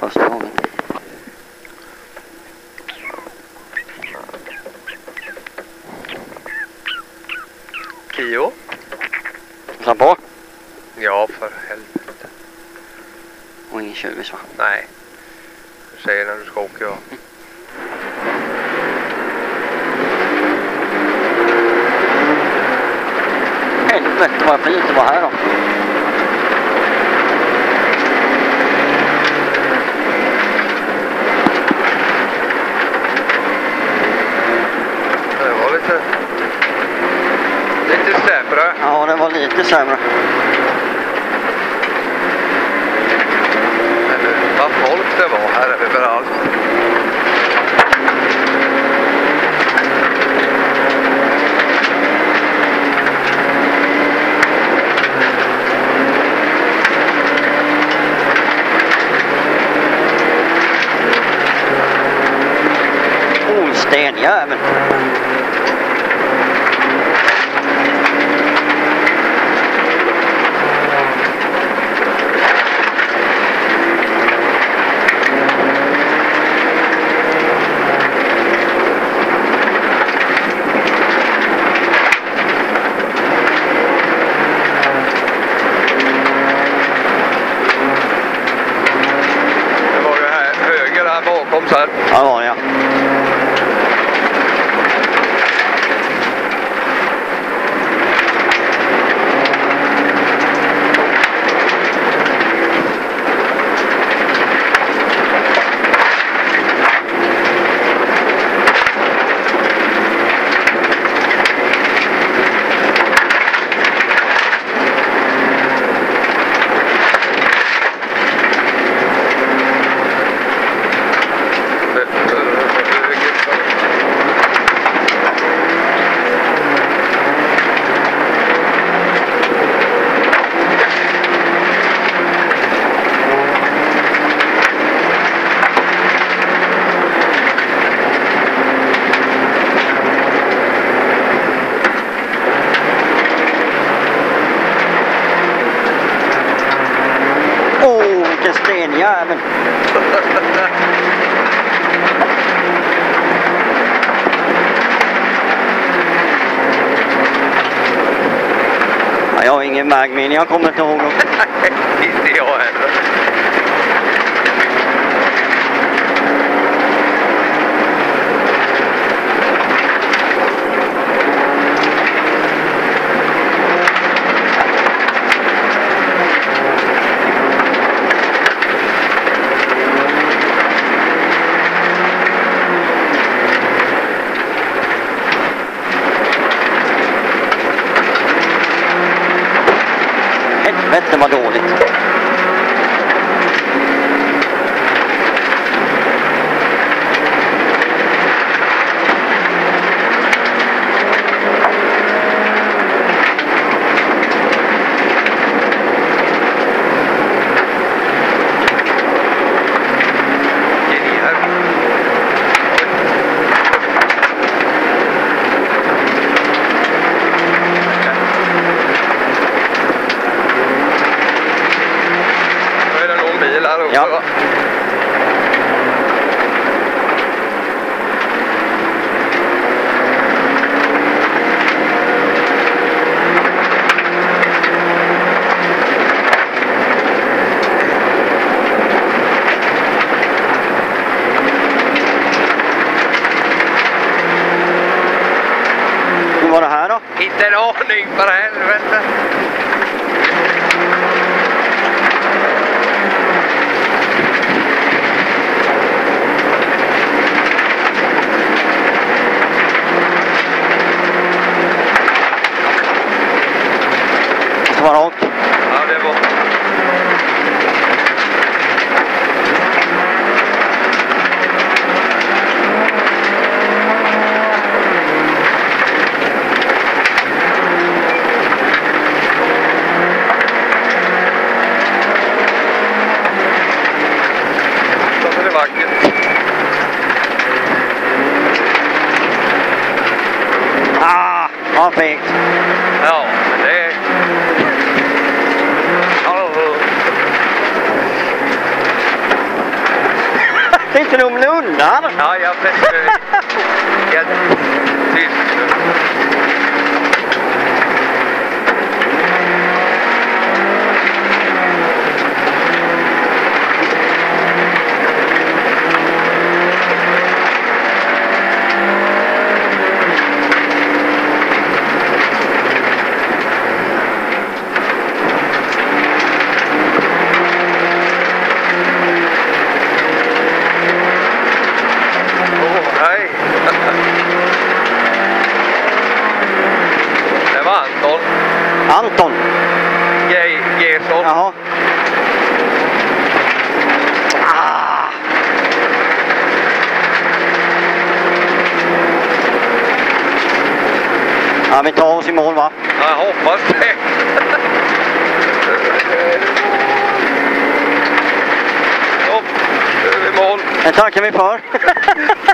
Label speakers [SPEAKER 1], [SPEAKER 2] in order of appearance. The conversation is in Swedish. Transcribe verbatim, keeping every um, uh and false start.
[SPEAKER 1] första gången.
[SPEAKER 2] Kio?
[SPEAKER 1] Släpp på?
[SPEAKER 2] Ja, för helvete.
[SPEAKER 1] Och ingen tjuvis va?
[SPEAKER 2] Nej. Du säger när du ska åka, ja.
[SPEAKER 1] Helvete vad fint det var här då.
[SPEAKER 2] Det var lite... Lite sämre.
[SPEAKER 1] Ja, det var lite sämre.
[SPEAKER 2] Men vad folk det var här överallt.
[SPEAKER 1] Stenjäveln.
[SPEAKER 2] Det var ju här, höger här bakom så här.
[SPEAKER 1] Ja, det var det ja. Stenjäveln. Ja, jag har ingen vägminne, jag kommer inte ihåg dem.
[SPEAKER 2] Inte jag heller.
[SPEAKER 1] Helvete vad dåligt. Ja. Hur var det här då?
[SPEAKER 2] Inte en aning, för helvete.
[SPEAKER 1] Det var rakt.
[SPEAKER 2] Ja, det var.
[SPEAKER 1] Finns det någon lundar?
[SPEAKER 2] Ja, jag fäster... Jag... Tyst. Det var Anton.
[SPEAKER 1] Anton.
[SPEAKER 2] Ge Gesson.
[SPEAKER 1] Jaha. Ah. Ja, vi tar oss i mål, va?
[SPEAKER 2] Jag hoppas det. Upp. Nu är vi i mål.
[SPEAKER 1] Det tackar vi för.